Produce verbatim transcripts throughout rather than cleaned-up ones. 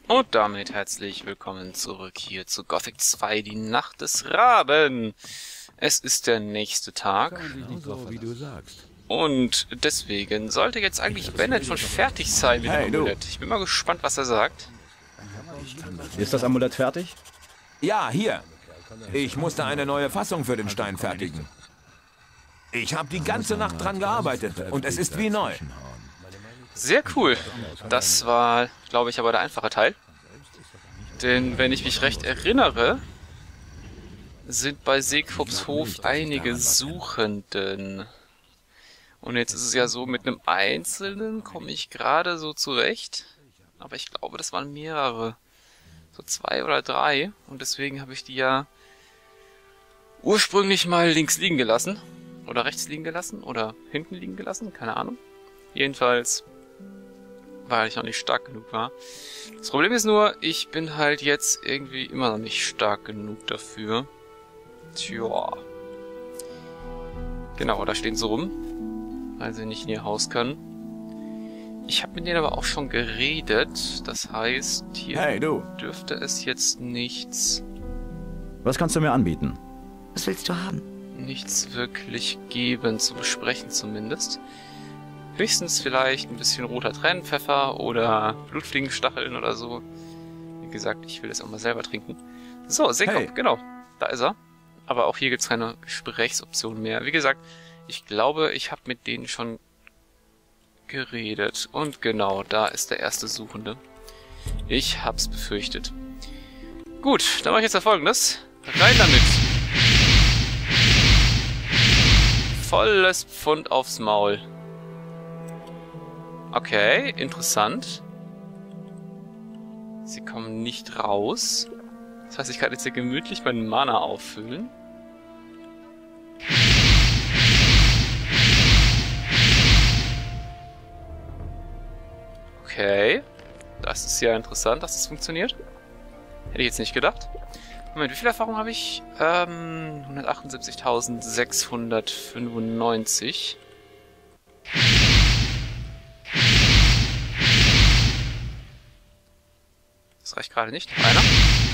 Und damit herzlich willkommen zurück hier zu Gothic zwei, die Nacht des Raben. Es ist der nächste Tag. So, wie du sagst. Und deswegen sollte jetzt eigentlich Bennett schon fertig sein mit Hey, dem Amulett. Ich bin mal gespannt, was er sagt. Ist das Amulett fertig? Ja, hier. Ich musste eine neue Fassung für den Stein fertigen. Ich habe die ganze Nacht dran gearbeitet und es ist wie neu. Sehr cool. Das war, glaube ich, aber der einfache Teil. Denn wenn ich mich recht erinnere, sind bei Seekrups Hof einige Suchenden. Und jetzt ist es ja so, mit einem Einzelnen komme ich gerade so zurecht. Aber ich glaube, das waren mehrere. So zwei oder drei. Und deswegen habe ich die ja ursprünglich mal links liegen gelassen. Oder rechts liegen gelassen. Oder hinten liegen gelassen. Keine Ahnung. Jedenfalls, weil ich noch nicht stark genug war. Das Problem ist nur, ich bin halt jetzt irgendwie immer noch nicht stark genug dafür. Tja. Genau, da stehen sie rum. Weil sie nicht in ihr Haus können. Ich habe mit denen aber auch schon geredet. Das heißt, hier Hey, du. dürfte es jetzt nichts, Was kannst du mir anbieten? Was willst du haben? nichts wirklich geben, zu besprechen zumindest. Höchstens vielleicht ein bisschen roter Tränenpfeffer oder Blutfliegenstacheln oder so. Wie gesagt, ich will das auch mal selber trinken. So, Seekop, Hey. genau. Da ist er. Aber auch hier gibt es keine Gesprächsoption mehr. Wie gesagt, ich glaube, ich habe mit denen schon geredet. Und genau, da ist der erste Suchende. Ich hab's befürchtet. Gut, dann mache ich jetzt ja Folgendes. Rein damit. Volles Pfund aufs Maul. Okay, interessant. Sie kommen nicht raus. Das heißt, ich kann jetzt hier gemütlich meinen Mana auffüllen. Okay. Das ist ja interessant, dass das funktioniert. Hätte ich jetzt nicht gedacht. Moment, wie viel Erfahrung habe ich? Ähm, hundertachtundsiebzigtausendsechshundertfünfundneunzig. Das reicht gerade nicht. Noch einer.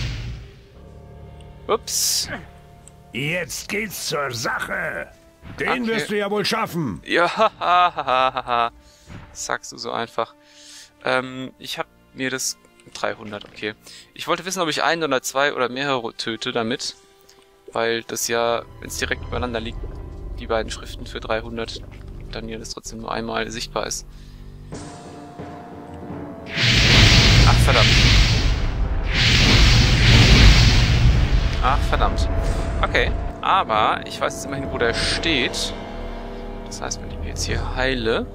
Ups. Jetzt geht's zur Sache. Den Okay. wirst du ja wohl schaffen. Ja, hahaha. Sagst du so einfach. Ähm, ich habe mir das... dreihundert, okay. Ich wollte wissen, ob ich einen oder zwei oder mehrere töte damit. Weil das ja, wenn es direkt übereinander liegt, die beiden Schriften für dreihundert, dann ja das trotzdem nur einmal sichtbar ist. Ach, verdammt. Ach, verdammt. Okay, aber ich weiß jetzt immerhin, wo der steht. Das heißt, wenn ich mir jetzt hier heile,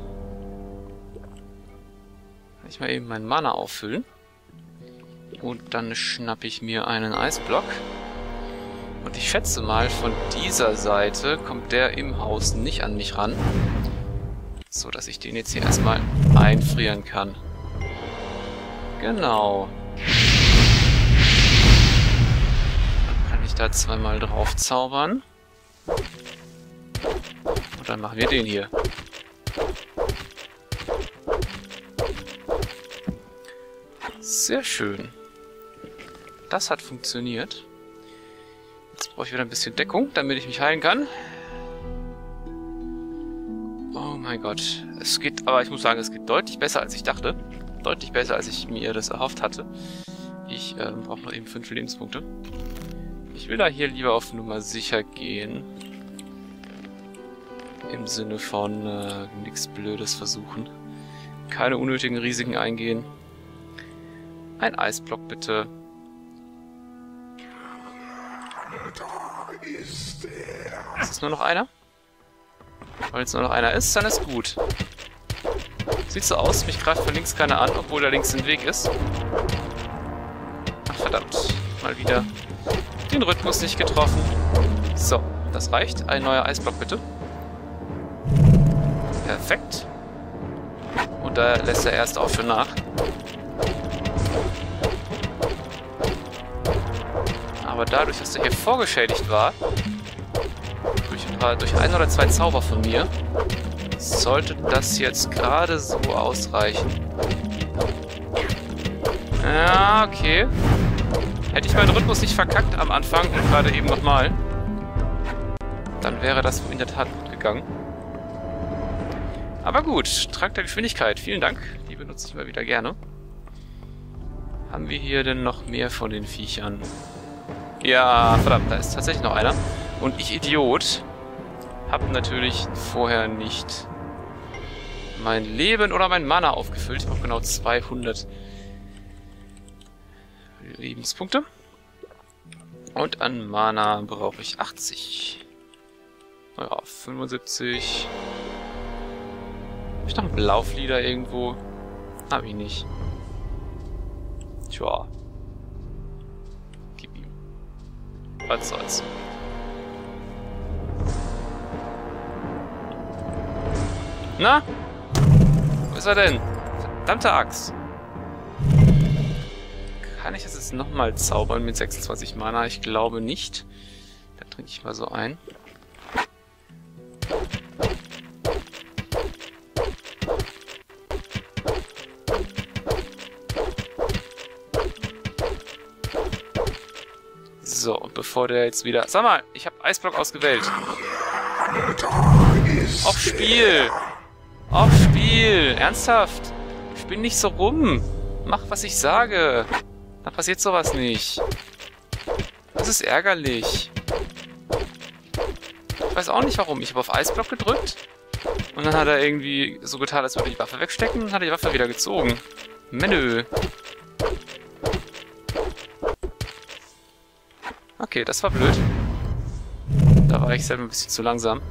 kann ich mal eben meinen Mana auffüllen. Und dann schnappe ich mir einen Eisblock. Und ich schätze mal, von dieser Seite kommt der im Haus nicht an mich ran. So, dass ich den jetzt hier erstmal einfrieren kann. Genau. Dann kann ich da zweimal drauf zaubern. Und dann machen wir den hier. Sehr schön. Das hat funktioniert. Jetzt brauche ich wieder ein bisschen Deckung, damit ich mich heilen kann. Oh mein Gott. Es geht, aber ich muss sagen, es geht deutlich besser, als ich dachte. Deutlich besser, als ich mir das erhofft hatte. Ich ähm, brauche noch eben fünf Lebenspunkte. Ich will da hier lieber auf Nummer sicher gehen. Im Sinne von äh, nichts Blödes versuchen. Keine unnötigen Risiken eingehen. Ein Eisblock bitte. Ist es nur noch einer? Wenn es nur noch einer ist, dann ist gut. Sieht so aus, mich greift von links keiner an, obwohl da links ein Weg ist. Ach verdammt, mal wieder den Rhythmus nicht getroffen. So, das reicht. Ein neuer Eisblock bitte. Perfekt. Und da lässt der erste auch schon nach. Aber dadurch, dass der hier vorgeschädigt war, durch, durch ein oder zwei Zauber von mir, sollte das jetzt gerade so ausreichen. Ja, Ah, okay. Hätte ich meinen Rhythmus nicht verkackt am Anfang und gerade eben nochmal, dann wäre das in der Tat gut gegangen. Aber gut, Trank der Geschwindigkeit. Vielen Dank. Die benutze ich immer wieder gerne. Haben wir hier denn noch mehr von den Viechern? Ja, verdammt, da ist tatsächlich noch einer. Und ich, Idiot, habe natürlich vorher nicht mein Leben oder mein Mana aufgefüllt. Ich brauche genau zweihundert Lebenspunkte. Und an Mana brauche ich achtzig. Ja, fünfundsiebzig. Hab ich noch einen Blauflieder irgendwo? Hab ich nicht. Tja. Gib ihm. Was soll's. Na? Wo ist er denn? Verdammte Axt. Kann ich das jetzt nochmal zaubern mit sechsundzwanzig Mana? Ich glaube nicht. Da trinke ich mal so ein. So, und bevor der jetzt wieder... Sag mal, ich habe Eisblock ausgewählt. Auf Spiel! Auf Spiel! Ernsthaft! Spiel nicht so rum! Mach, was ich sage! Dann passiert sowas nicht. Das ist ärgerlich. Ich weiß auch nicht warum. Ich habe auf Eisblock gedrückt. Und dann hat er irgendwie so getan, als würde er die Waffe wegstecken. Und hat er die Waffe wieder gezogen. Menü. Okay, das war blöd. Da war ich selber ein bisschen zu langsam.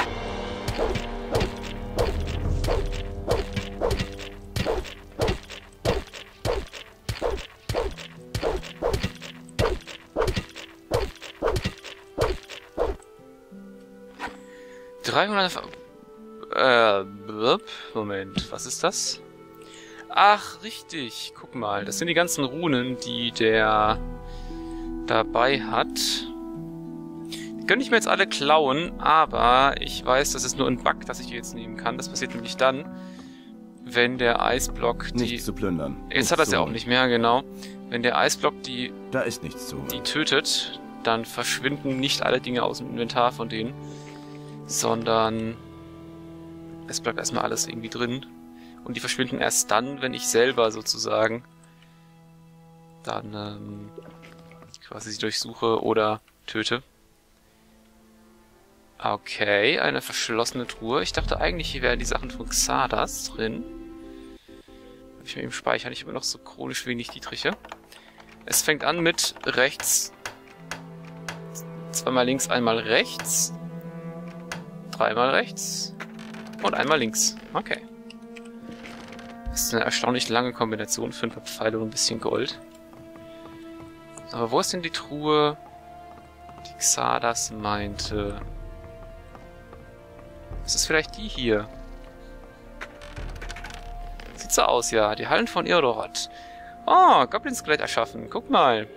dreihundert... Äh... Moment, was ist das? Ach, richtig. Guck mal, das sind die ganzen Runen, die der dabei hat. Die könnte ich mir jetzt alle klauen, aber ich weiß, das ist nur ein Bug, dass ich die jetzt nehmen kann. Das passiert nämlich dann, wenn der Eisblock die... Nichts zu plündern. Jetzt hat er es ja auch nicht mehr, genau. Wenn der Eisblock die... Da ist nichts zu. die tötet, dann verschwinden nicht alle Dinge aus dem Inventar von denen, sondern es bleibt erstmal alles irgendwie drin. Und die verschwinden erst dann, wenn ich selber sozusagen dann ähm, quasi sie durchsuche oder töte. Okay, eine verschlossene Truhe. Ich dachte eigentlich, hier wären die Sachen von Xardas drin. Habe ich mir im Speicher nicht immer noch so chronisch wenig Dietriche. Es fängt an mit rechts. Zweimal links, einmal rechts. Dreimal rechts. Und einmal links. Okay. Das ist eine erstaunlich lange Kombination für ein paar Pfeile und ein bisschen Gold. Aber wo ist denn die Truhe, die Xardas meinte? Ist es vielleicht die hier? Sieht so aus, ja. Die Hallen von Irorath. Oh, Goblin-Skelett erschaffen. Guck mal.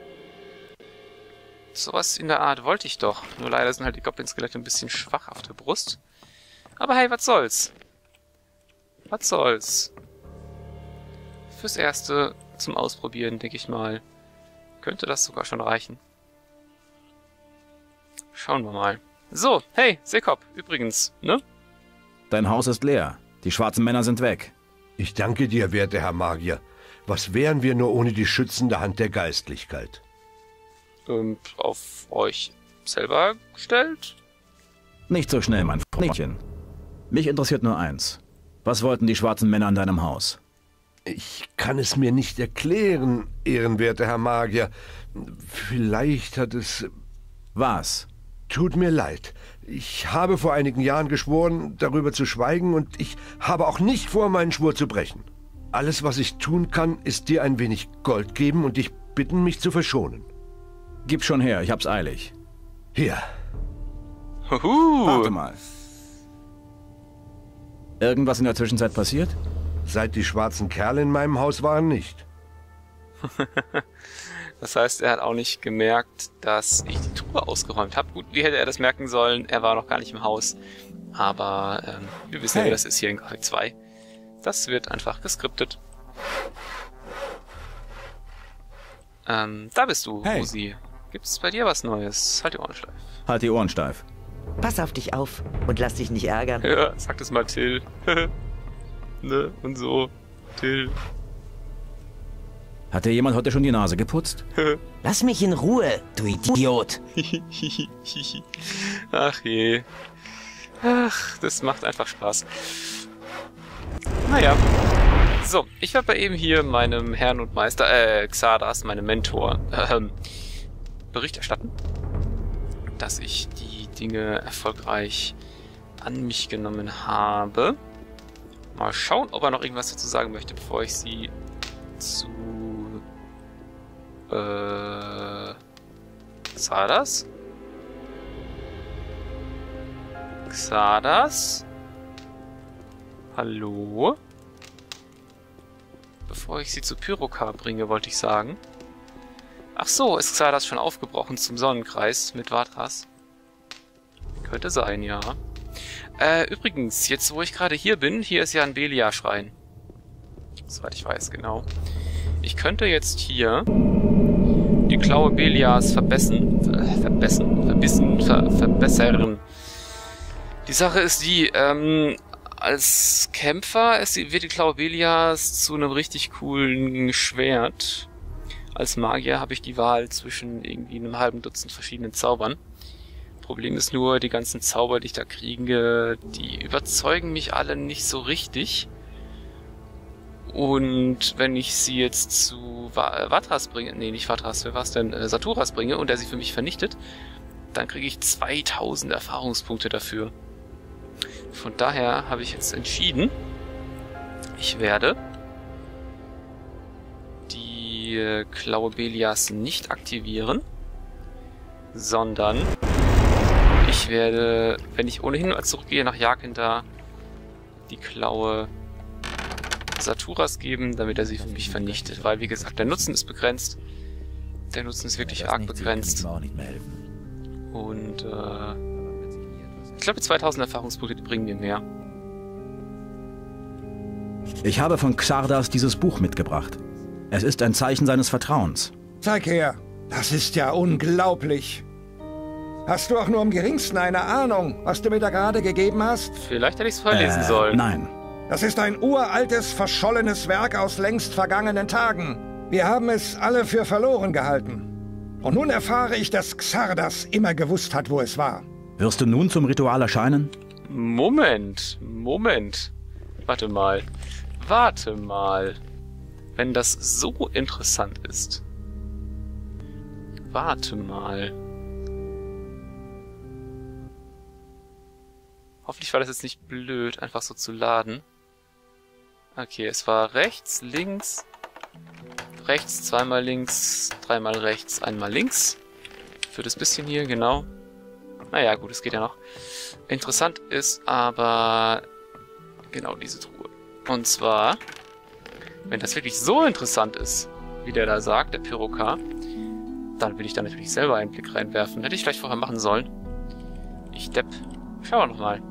Sowas in der Art wollte ich doch. Nur leider sind halt die Goblin-Skelette ein bisschen schwach auf der Brust. Aber hey, was soll's? Was soll's? Fürs Erste zum Ausprobieren, denke ich mal, könnte das sogar schon reichen. Schauen wir mal. So, hey, Seekop, übrigens, ne? Dein Haus ist leer. Die schwarzen Männer sind weg. Ich danke dir, werter Herr Magier. Was wären wir nur ohne die schützende Hand der Geistlichkeit? Und auf euch selber gestellt? Nicht so schnell, mein Freundchen. Mich interessiert nur eins. Was wollten die schwarzen Männer an deinem Haus? Ich kann es mir nicht erklären, ehrenwerter Herr Magier. Vielleicht hat es... Was? Tut mir leid. Ich habe vor einigen Jahren geschworen, darüber zu schweigen, und ich habe auch nicht vor, meinen Schwur zu brechen. Alles, was ich tun kann, ist dir ein wenig Gold geben und dich bitten, mich zu verschonen. Gib schon her, ich hab's eilig. Hier. Huhu. Warte mal. Irgendwas in der Zwischenzeit passiert? Seit die schwarzen Kerle in meinem Haus waren, nicht. Das heißt, er hat auch nicht gemerkt, dass ich die Truhe ausgeräumt habe. Gut, wie hätte er das merken sollen? Er war noch gar nicht im Haus. Aber ähm, wir wissen ja, wie das ist hier in Gothic zwei. Das wird einfach geskriptet. Ähm, da bist du, Hey. Rosi. Gibt's bei dir was Neues? Halt die Ohren steif. Halt die Ohren steif. Pass auf dich auf und lass dich nicht ärgern. Ja, sag das mal Till. Ne? Und so. Till. Hat dir jemand heute schon die Nase geputzt? Lass mich in Ruhe, du Idiot. Ach je. Ach, das macht einfach Spaß. Naja. So, ich werde bei eben hier meinem Herrn und Meister, äh, Xardas, meinem Mentor, ähm, Bericht erstatten, dass ich die Dinge erfolgreich an mich genommen habe. Mal schauen, ob er noch irgendwas dazu sagen möchte, bevor ich sie zu Äh. Xardas? Xardas? Hallo? Bevor ich sie zu Pyrokar bringe, wollte ich sagen. Ach so, ist Xardas schon aufgebrochen zum Sonnenkreis mit Vatras? Könnte sein, ja. Äh, übrigens, jetzt wo ich gerade hier bin, hier ist ja ein Belia-Schrein. Soweit ich weiß, genau. Ich könnte jetzt hier die Klaue Belias verbessern, ver verbessern, verbissen, ver verbessern. Die Sache ist die, ähm, als Kämpfer ist die, wird die Klaue Belias zu einem richtig coolen Schwert. Als Magier habe ich die Wahl zwischen irgendwie einem halben Dutzend verschiedenen Zaubern. Problem ist nur, die ganzen Zauber, die ich da kriege, die überzeugen mich alle nicht so richtig. Und wenn ich sie jetzt zu Vatras bringe, nee, nicht Vatras, wer war's denn, äh, Saturas bringe und der sie für mich vernichtet, dann kriege ich zweitausend Erfahrungspunkte dafür. Von daher habe ich jetzt entschieden, ich werde die äh, Klaue Belias nicht aktivieren, sondern ich werde, wenn ich ohnehin zurückgehe nach Jagdhinter, die Klaue Saturas geben, damit er sie für mich vernichtet. Weil, wie gesagt, der Nutzen ist begrenzt. Der Nutzen ist wirklich arg begrenzt. Und, äh... ich glaube, die zweitausend Erfahrungspunkte, die bringen mir mehr. Ich habe von Xardas dieses Buch mitgebracht. Es ist ein Zeichen seines Vertrauens. Zeig her. Das ist ja unglaublich. Hast du auch nur im geringsten eine Ahnung, was du mir da gerade gegeben hast? Vielleicht hätte ich es vorlesen äh, sollen. Nein. Das ist ein uraltes, verschollenes Werk aus längst vergangenen Tagen. Wir haben es alle für verloren gehalten. Und nun erfahre ich, dass Xardas immer gewusst hat, wo es war. Wirst du nun zum Ritual erscheinen? Moment, Moment. Warte mal. Warte mal. Wenn das so interessant ist. Warte mal. Hoffentlich war das jetzt nicht blöd, einfach so zu laden. Okay, es war rechts, links, rechts, zweimal links, dreimal rechts, einmal links. Für das bisschen hier, genau. Naja, gut, es geht ja noch. Interessant ist aber genau diese Truhe. Und zwar, wenn das wirklich so interessant ist, wie der da sagt, der Pyrokar, dann will ich da natürlich selber einen Blick reinwerfen. Hätte ich vielleicht vorher machen sollen. Ich depp. Schauen wir nochmal.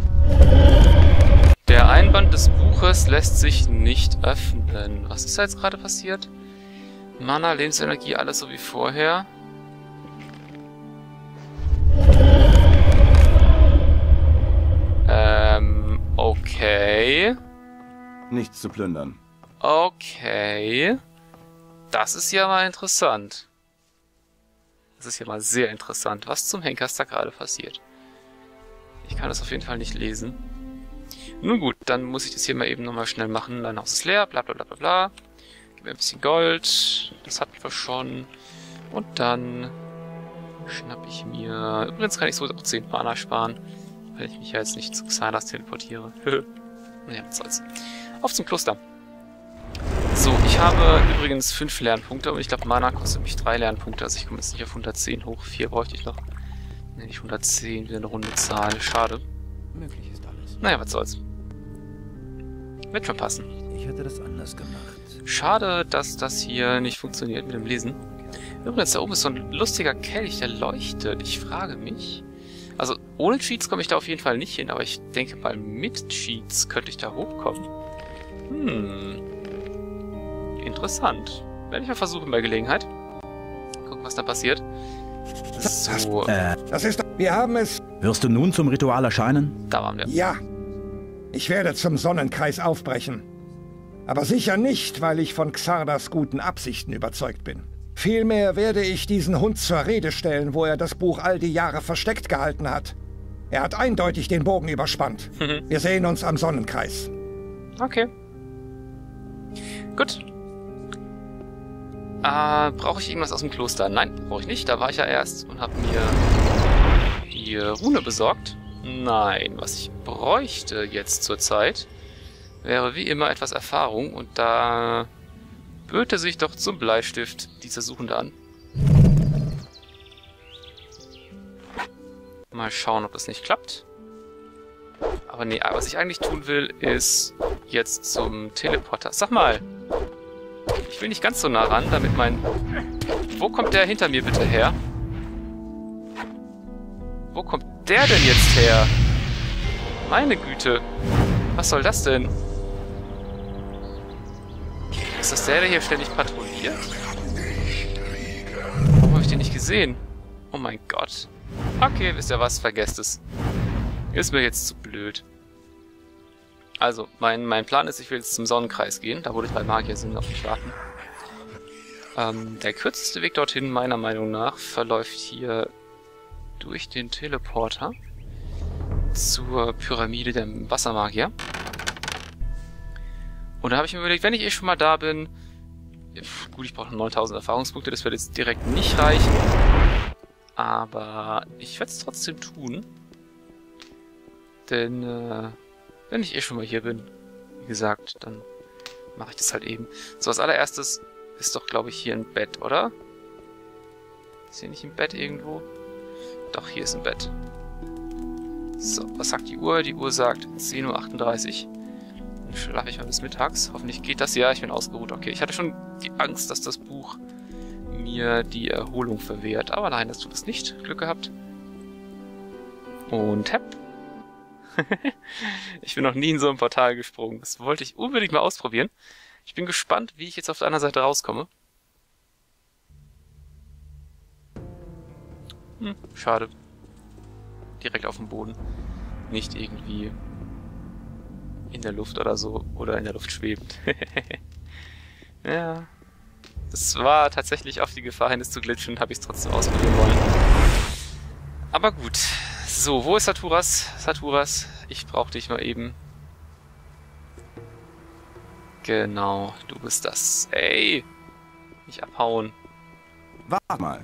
Der Einband des Buches lässt sich nicht öffnen. Was ist da jetzt gerade passiert? Mana, Lebensenergie, alles so wie vorher. Ähm, okay. Nichts zu plündern. Okay. Das ist ja mal interessant. Das ist ja mal sehr interessant. Was zum Henker ist da gerade passiert? Ich kann das auf jeden Fall nicht lesen. Nun gut, dann muss ich das hier mal eben nochmal schnell machen. Dein Haus ist leer, bla bla bla bla bla. Gib mir ein bisschen Gold. Das hatten wir schon. Und dann schnapp ich mir... Übrigens kann ich so auch zehn Mana sparen, weil ich mich ja jetzt nicht zu Xardas teleportiere. Naja, was soll's. Auf zum Kloster. So, ich habe übrigens fünf Lernpunkte und ich glaube, Mana kostet mich drei Lernpunkte. Also ich komme jetzt nicht auf hundertzehn hoch. vier bräuchte ich noch. Ne, nicht hundertzehn, wieder eine runde Zahl. Schade. Möglich ist alles. Naja, was soll's. Wird schon passen. Ich hätte das anders gemacht. Schade, dass das hier nicht funktioniert mit dem Lesen. Übrigens, da oben ist so ein lustiger Kelch, der leuchtet. Ich frage mich... Also, ohne Cheats komme ich da auf jeden Fall nicht hin, aber ich denke mal, mit Cheats könnte ich da hochkommen. Hm... Interessant. Werde ich mal versuchen bei Gelegenheit. gucken, was da passiert. So, Äh, Das ist... Wir haben es... wirst du nun zum Ritual erscheinen? da waren wir. Ja. Ich werde zum Sonnenkreis aufbrechen. Aber sicher nicht, weil ich von Xardas guten Absichten überzeugt bin. Vielmehr werde ich diesen Hund zur Rede stellen, wo er das Buch all die Jahre versteckt gehalten hat. Er hat eindeutig den Bogen überspannt. Wir sehen uns am Sonnenkreis. Okay. Gut. Äh, brauche ich irgendwas aus dem Kloster? Nein, brauche ich nicht. Da war ich ja erst und habe mir die Rune besorgt. Nein, was ich bräuchte jetzt zur Zeit, wäre wie immer etwas Erfahrung. Und da böte sich doch zum Bleistift dieser Suchende an. Mal schauen, ob das nicht klappt. Aber nee, was ich eigentlich tun will, ist jetzt zum Teleporter. Sag mal, ich will nicht ganz so nah ran, damit mein... Wo kommt der hinter mir bitte her? Wo kommt der denn jetzt her? Meine Güte. Was soll das denn? Ist das der, der hier ständig patrouilliert? Warum habe ich den nicht gesehen? Oh mein Gott. Okay, wisst ihr was? Vergesst es. Ist mir jetzt zu blöd. Also, mein, mein Plan ist, ich will jetzt zum Sonnenkreis gehen. Da, wo die drei Magier sind, auf mich warten. Ähm, der kürzeste Weg dorthin, meiner Meinung nach, verläuft hier durch den Teleporter zur Pyramide der Wassermagier. Und da habe ich mir überlegt, wenn ich eh schon mal da bin... Pff, gut, ich brauche neuntausend Erfahrungspunkte, das wird jetzt direkt nicht reichen. Aber ich werde es trotzdem tun. Denn, äh, wenn ich eh schon mal hier bin, wie gesagt, dann mache ich das halt eben. So, als allererstes ist doch, glaube ich, hier ein Bett, oder? Ist hier nicht ein Bett irgendwo? Doch, hier ist ein Bett. So, was sagt die Uhr? Die Uhr sagt zehn Uhr achtunddreißig. Dann schlafe ich mal bis mittags. Hoffentlich geht das. Ja, ich bin ausgeruht. Okay, ich hatte schon die Angst, dass das Buch mir die Erholung verwehrt. Aber nein, das tut es nicht. Glück gehabt. Und hepp. Ich bin noch nie in so ein Portal gesprungen. Das wollte ich unbedingt mal ausprobieren. Ich bin gespannt, wie ich jetzt auf der anderen Seite rauskomme. Hm, schade. Direkt auf dem Boden. Nicht irgendwie in der Luft oder so. Oder in der Luft schwebend. Ja. Das war tatsächlich auf die Gefahr hin, es zu glitschen, habe ich es trotzdem ausprobieren wollen. Aber gut. So, wo ist Saturas? Saturas, ich brauche dich mal eben. Genau, du bist das. Ey! Nicht abhauen. Warte mal.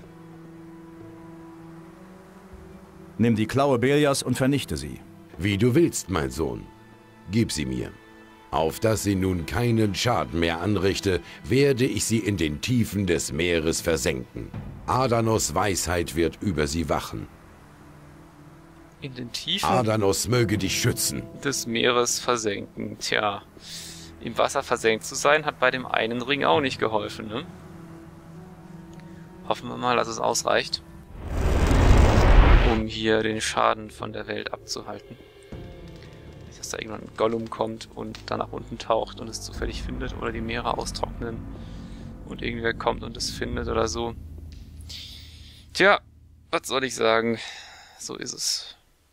Nimm die Klaue Belias und vernichte sie. Wie du willst, mein Sohn. Gib sie mir. Auf dass sie nun keinen Schaden mehr anrichte, werde ich sie in den Tiefen des Meeres versenken. Adanos Weisheit wird über sie wachen. In den Tiefen Adanos möge dich schützen. des Meeres versenken. Tja, im Wasser versenkt zu sein, hat bei dem einen Ring auch nicht geholfen, ne? Hoffen wir mal, dass es ausreicht, um hier den Schaden von der Welt abzuhalten. Nicht, dass da irgendwann ein Gollum kommt und dann nach unten taucht und es zufällig findet oder die Meere austrocknen und irgendwer kommt und es findet oder so. Tja, was soll ich sagen? So ist es.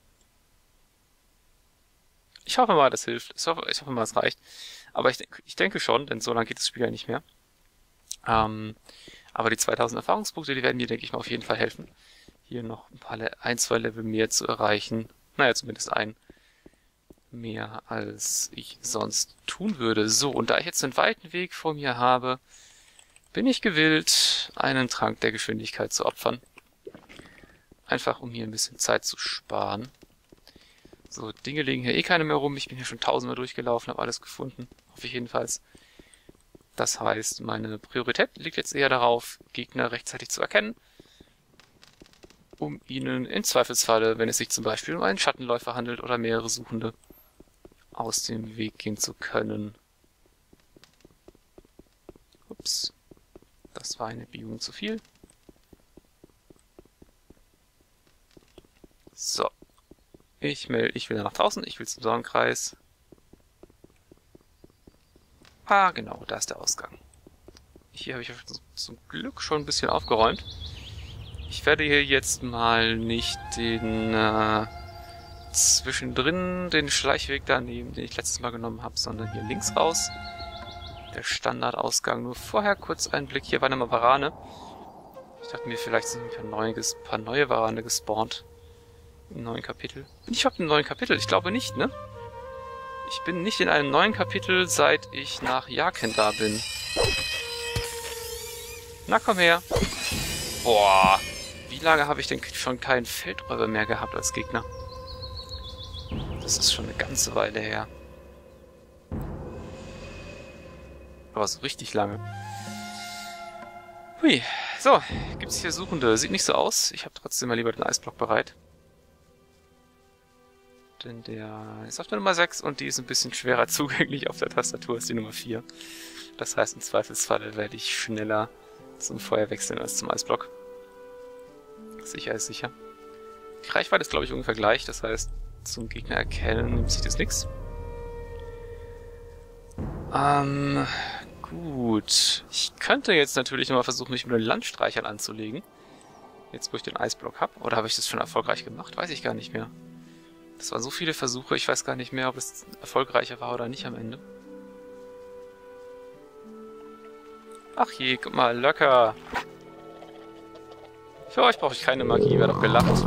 Ich hoffe mal, das hilft. Ich hoffe, ich hoffe mal, es reicht. Aber ich, denk, ich denke schon, denn so lange geht das Spiel ja nicht mehr. Ähm, aber die zweitausend Erfahrungspunkte, die werden mir, denke ich mal, auf jeden Fall helfen, hier noch ein paar, Le ein, zwei Level mehr zu erreichen. Naja, zumindest ein mehr, als ich sonst tun würde. So, und da ich jetzt einen weiten Weg vor mir habe, bin ich gewillt, einen Trank der Geschwindigkeit zu opfern. Einfach, um hier ein bisschen Zeit zu sparen. So, Dinge liegen hier eh keine mehr rum. Ich bin hier schon tausendmal durchgelaufen, habe alles gefunden. Hoffe ich jedenfalls. Das heißt, meine Priorität liegt jetzt eher darauf, Gegner rechtzeitig zu erkennen, um ihnen im Zweifelsfalle, wenn es sich zum Beispiel um einen Schattenläufer handelt oder mehrere Suchende, aus dem Weg gehen zu können. Ups. Das war eine Biegung zu viel. So. Ich melde, ich will nach draußen, ich will zum Sonnenkreis. Ah, genau, da ist der Ausgang. Hier habe ich zum Glück schon ein bisschen aufgeräumt. Ich werde hier jetzt mal nicht den äh, zwischendrin den Schleichweg da nehmen, den ich letztes Mal genommen habe, sondern hier links raus. Der Standardausgang. Nur vorher kurz ein Blick. Hier war eine Warane. Ich dachte mir, vielleicht sind ein paar neue, paar neue Warane gespawnt. Im neuen Kapitel. Bin ich überhaupt im neuen Kapitel? Ich glaube nicht, ne? Ich bin nicht in einem neuen Kapitel, seit ich nach Jaaken da bin. Na, komm her. Boah. Wie lange habe ich denn schon keinen Feldräuber mehr gehabt als Gegner? Das ist schon eine ganze Weile her. Aber so richtig lange. Hui. So, gibt's hier Suchende? Sieht nicht so aus. Ich habe trotzdem mal lieber den Eisblock bereit. Denn der ist auf der Nummer sechs und die ist ein bisschen schwerer zugänglich auf der Tastatur als die Nummer vier. Das heißt, im Zweifelsfalle werde ich schneller zum Feuer wechseln als zum Eisblock. Sicher ist sicher. Die Reichweite ist, glaube ich, ungefähr gleich. Das heißt, zum Gegner erkennen nimmt sich das nichts. Ähm, gut. Ich könnte jetzt natürlich nochmal versuchen, mich mit den Landstreichern anzulegen. Jetzt, wo ich den Eisblock habe. Oder habe ich das schon erfolgreich gemacht? Weiß ich gar nicht mehr. Das waren so viele Versuche, ich weiß gar nicht mehr, ob es erfolgreicher war oder nicht am Ende. Ach je, guck mal, Löcker. Für euch brauche ich keine Magie, wäre doch gelacht.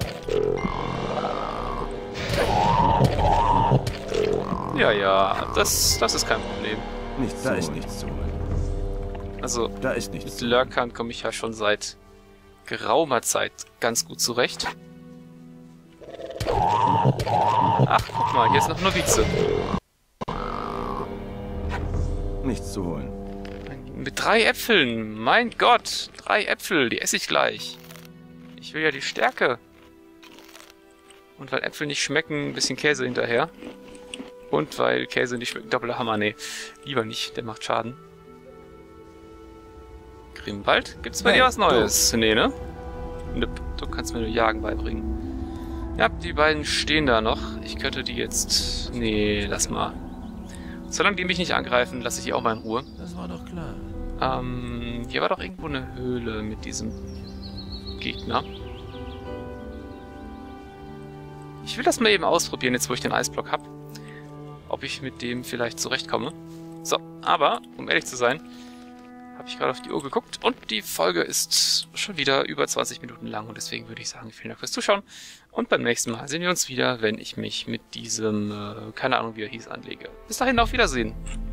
Ja, ja, das, das ist kein Problem. Nichts da ist nichts zu holen. Also, Da ist nichts mit zu holen. Lurkern komme ich ja schon seit geraumer Zeit ganz gut zurecht. Ach, guck mal, hier ist noch Novize. Nichts zu holen. Mit drei Äpfeln. Mein Gott, drei Äpfel, die esse ich gleich. Ich will ja die Stärke. Und weil Äpfel nicht schmecken, ein bisschen Käse hinterher. Und weil Käse nicht schmeckt, doppelter Hammer. Nee, lieber nicht, der macht Schaden. Grimwald, gibt's bei Hey, dir was Neues? Nee, ne? Nip, du kannst mir nur Jagen beibringen. Ja, die beiden stehen da noch. Ich könnte die jetzt... Nee, lass mal. Solange die mich nicht angreifen, lasse ich die auch mal in Ruhe. Das war doch klar. Ähm, hier war doch irgendwo eine Höhle mit diesem Gegner. Ich will das mal eben ausprobieren, jetzt wo ich den Eisblock habe. Ob ich mit dem vielleicht zurechtkomme. So, aber, um ehrlich zu sein, habe ich gerade auf die Uhr geguckt und die Folge ist schon wieder über zwanzig Minuten lang und deswegen würde ich sagen, vielen Dank fürs Zuschauen und beim nächsten Mal sehen wir uns wieder, wenn ich mich mit diesem, äh, keine Ahnung wie er hieß, anlege. Bis dahin, auf Wiedersehen!